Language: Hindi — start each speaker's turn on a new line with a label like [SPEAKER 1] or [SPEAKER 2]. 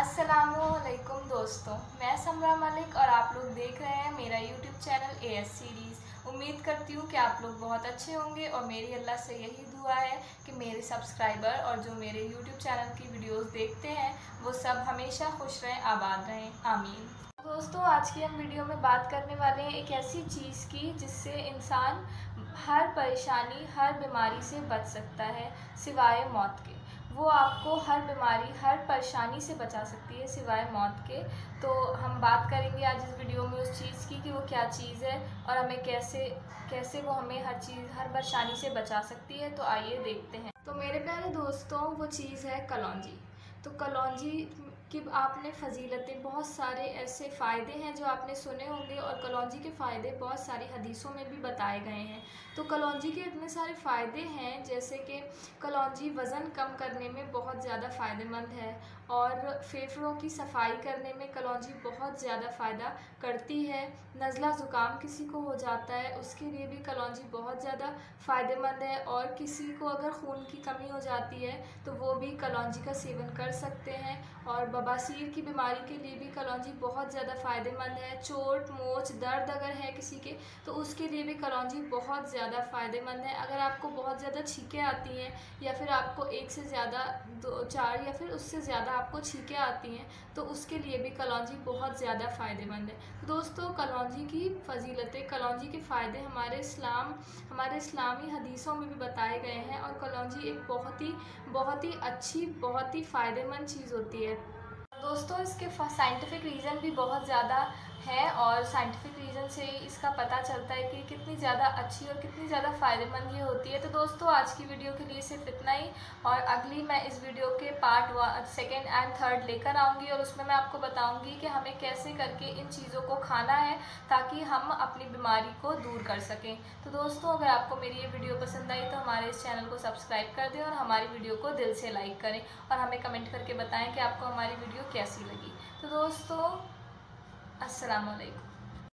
[SPEAKER 1] अस्सलामुअलैकुम दोस्तों, मैं समरा मलिक और आप लोग देख रहे हैं मेरा यूट्यूब चैनल एएस सीरीज़। उम्मीद करती हूँ कि आप लोग बहुत अच्छे होंगे और मेरी अल्लाह से यही दुआ है कि मेरे सब्सक्राइबर और जो मेरे यूट्यूब चैनल की वीडियोस देखते हैं वो सब हमेशा खुश रहें, आबाद रहें, आमीन। दोस्तों, आज की हम वीडियो में बात करने वाले हैं एक ऐसी चीज़ की जिससे इंसान हर परेशानी, हर बीमारी से बच सकता है सिवाय मौत के। वो आपको हर बीमारी, हर परेशानी से बचा सकती है सिवाय मौत के। तो हम बात करेंगे आज इस वीडियो में उस चीज़ की कि वो क्या चीज़ है और हमें कैसे वो हमें हर परेशानी से बचा सकती है। तो आइए देखते हैं। तो मेरे प्यारे दोस्तों, वो चीज़ है कलौंजी। तो कलौंजी कि आपने फ़जीलतें, बहुत सारे ऐसे फ़ायदे हैं जो आपने सुने होंगे और कलौंजी के फ़ायदे बहुत सारी हदीसों में भी बताए गए हैं। तो कलौंजी के इतने सारे फ़ायदे हैं, जैसे कि कलौंजी वज़न कम करने में बहुत ज़्यादा फ़ायदेमंद है और फेफड़ों की सफाई करने में कलौंजी बहुत ज़्यादा फ़ायदा करती है। नज़ला ज़ुकाम किसी को हो जाता है उसके लिए भी कलौंजी बहुत ज़्यादा फ़ायदेमंद है, और किसी को अगर खून की कमी हो जाती है तो वो भी कलौंजी का सेवन कर सकते हैं। और बवासीर की बीमारी के लिए भी कलौंजी बहुत ज़्यादा फ़ायदेमंद है। चोट मोच दर्द अगर है किसी के तो उसके लिए भी कलौंजी बहुत ज़्यादा फ़ायदेमंद है। अगर आपको बहुत ज़्यादा छींकें आती हैं या फिर आपको एक से ज़्यादा 2-4 या फिर उससे ज़्यादा आपको छींकें आती हैं तो उसके लिए भी कलौंजी बहुत ज़्यादा फ़ायदेमंद है। तो दोस्तों, कलौंजी की फ़जीलतें, कलौंजी के फ़ायदे हमारे इस्लामी हदीसों में भी बताए गए हैं। और कलौंजी एक बहुत ही अच्छी, बहुत ही फ़ायदेमंद चीज़ होती है। दोस्तों, इसके साइंटिफिक रीज़न भी बहुत ज़्यादा है और साइंटिफिक रीज़न से इसका पता चलता है कि कितनी ज़्यादा अच्छी और कितनी ज़्यादा फ़ायदेमंद ये होती है। तो दोस्तों, आज की वीडियो के लिए सिर्फ इतना ही, और अगली मैं इस वीडियो के पार्ट 2 एंड 3 लेकर आऊँगी और उसमें मैं आपको बताऊँगी कि हमें कैसे करके इन चीज़ों को खाना है ताकि हम अपनी बीमारी को दूर कर सकें। तो दोस्तों, अगर आपको मेरी ये वीडियो पसंद आई तो हमारे इस चैनल को सब्सक्राइब कर दें और हमारी वीडियो को दिल से लाइक करें और हमें कमेंट करके बताएं कि आपको हमारी वीडियो कैसी लगी। तो दोस्तों, अस्सलाम वालेकुम।